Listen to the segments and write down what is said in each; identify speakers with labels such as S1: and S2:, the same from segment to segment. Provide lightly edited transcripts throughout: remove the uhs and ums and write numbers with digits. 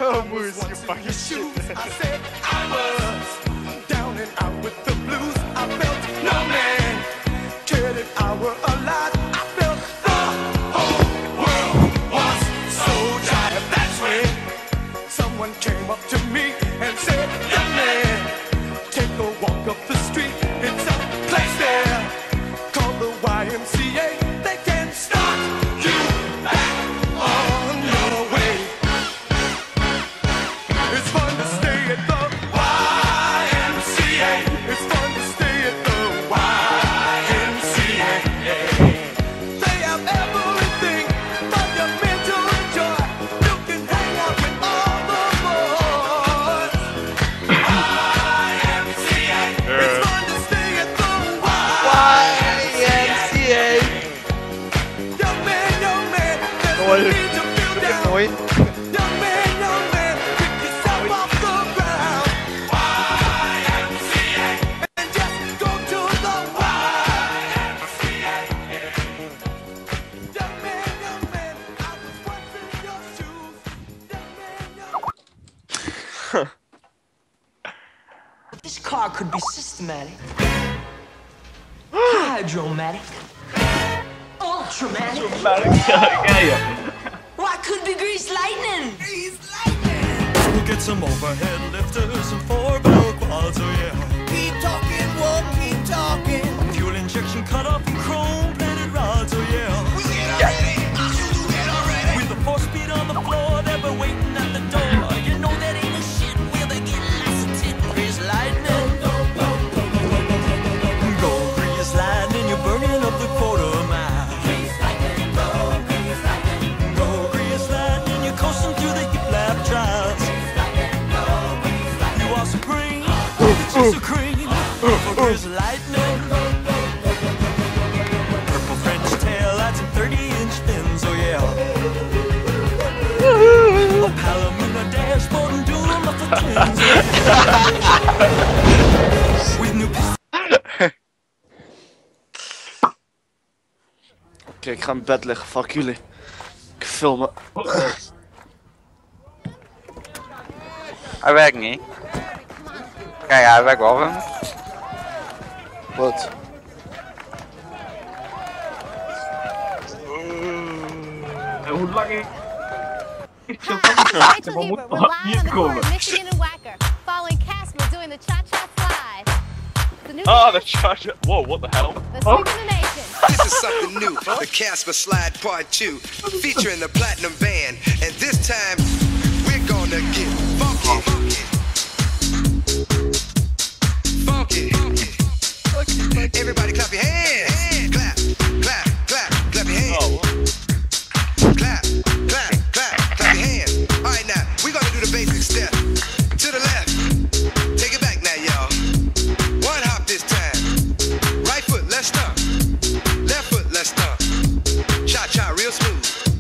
S1: Moose, you fucking shit.
S2: I said I was down and out with the blues. I felt no man cared if I were alive. I felt the whole world was so tired. That's when someone came up to me and said, young man, take a walk up the street. It's a place there called the YMCA. They can start you back on your way. It's fun to stay at the YMCA. It's fun to stay at the YMCA. They have everything for your mental enjoy. You can hang out with all the boys. YMCA. It's fun to stay at the
S1: YMCA.
S2: Young man, there's no need to feel down. Young man, pick yourself off the ground. YMCA. And just go to the YMCA. Young man, I was once in your shoes. Young man.
S3: This car could be systematic, hydromatic, ultramatic. Why could be grease lightning?
S4: We'll get some overhead lifters and 4-barrel quads, oh yeah.
S2: Keep talking, won't keep talking.
S4: Fuel injection cut off and chrome-plated rods, oh yeah. With the 4-speed on the floor, they'll be waiting at the door. You know that ain't no shit where they get lots of tit. Grease lightning. Go grease lightning, you're burning up the quarter mile. Go grease lightning, you're coasting through the hip lap trials. You are supreme, she's so cream for grease lightning. Purple French tail lights and 30-inch fins, oh yeah. A Palomino dashboard and dual muffler twins, oh yeah. With new
S1: Oké, ik ga in bed liggen, fuck jullie. Ik film me.
S5: Hij werkt niet. Kijk, hij werkt wel. Hè?
S1: Wat?
S6: Hoe lang is
S7: Hi, Rachel Hebert. We're live on the corner of Michigan and Wacker, following Casper doing the cha-cha slide. The new
S8: Oh, the charger. Whoa, what the hell?
S7: the sweep of the nation.
S9: This is something new, the Casper Slide Part 2, featuring the Platinum Band, and this time we're gonna get funky, funky. Everybody clap your hands, clap, clap, clap, clap your hands. Clap, clap, clap, clap your hands. All right, now we're gonna do the basic step. To the left, take it back now, y'all. One hop this time. Right foot, let's stomp. Left foot, let's stomp. Cha-cha, real smooth.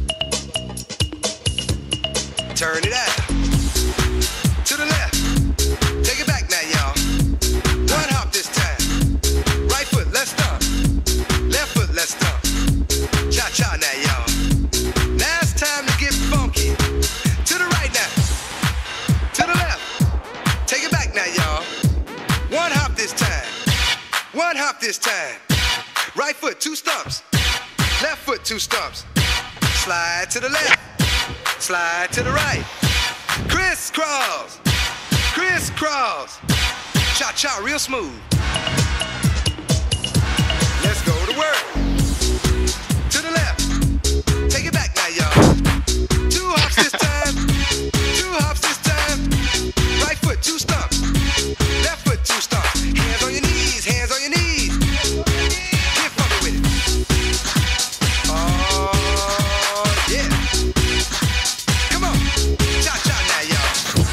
S9: Turn it out. To the left. Take it back now, y'all. One hop this time. Right foot, let's stomp. Left foot, let's stomp. Cha-cha now, y'all. Now it's time to get funky. To the right now. To the left. Take it back now, y'all. One hop this time. One hop this time. Right foot, 2 stumps. Left foot, 2 stumps. Slide to the left. Slide to the right. Crisscross. Crisscross. Cha-cha, real smooth. Let's go to work. To the left. Take it back now, y'all. 2 hops this time. 2 hops this time. Right foot, 2 stumps. Left foot, 2 stumps. Hands on your knees. Hands on your knees. Get funky with it. Oh, yeah. Come on. Cha-cha now, y'all.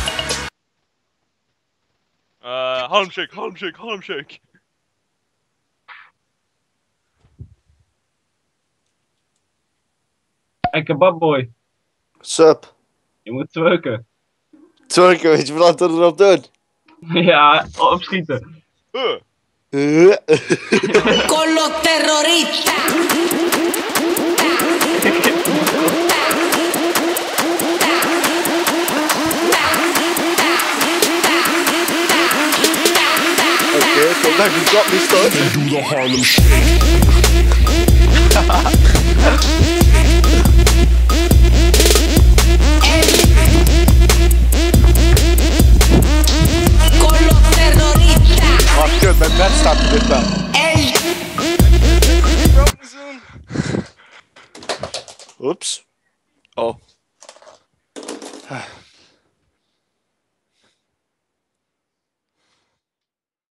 S8: Harlem Shake, Harlem Shake, Harlem Shake.
S6: Hey, kebabboy.
S1: Sup?
S6: Je moet twerken.
S1: Twerken, weet je wat we erop doen?
S6: Ja, opschieten.
S3: Con los terroristas.
S1: Oh, no, you got me started.
S2: Do the Harlem Shake.
S3: Con los terroristas.
S1: Oh, good, man. That started a bit better.
S3: El
S1: Oops. Oh.